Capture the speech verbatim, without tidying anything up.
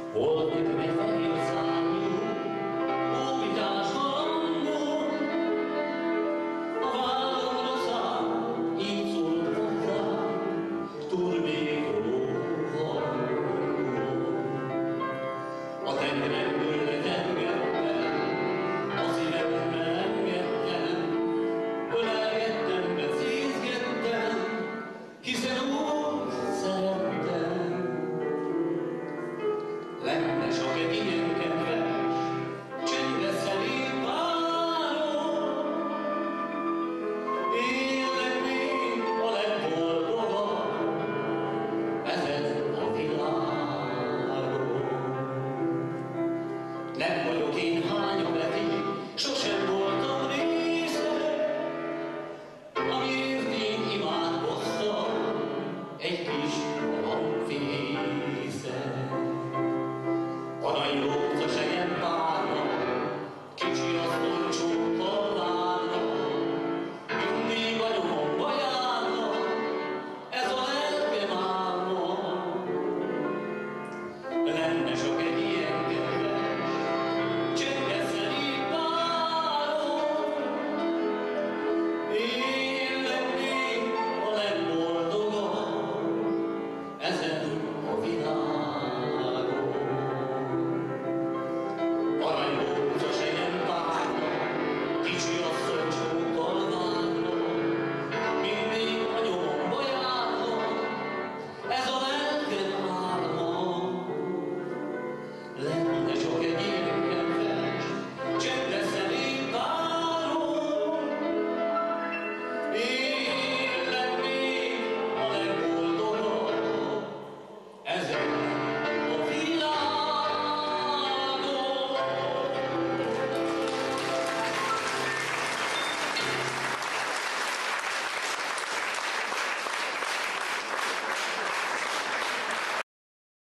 Volt nekem egy fehér szárnyú, óvitás hangú, a vállamra száll, így szólt hozzám, turbékoló hangú. A tengeremből letengettem, a szívemben engedtem, ölelgettem, becézgettem, hiszen úgy szerettem. Lenne csak egy ilyen kedves, csendes szelíd várom, én lennék a legboldogabb ezen a világon. Nem vagyok én hányom leti, sose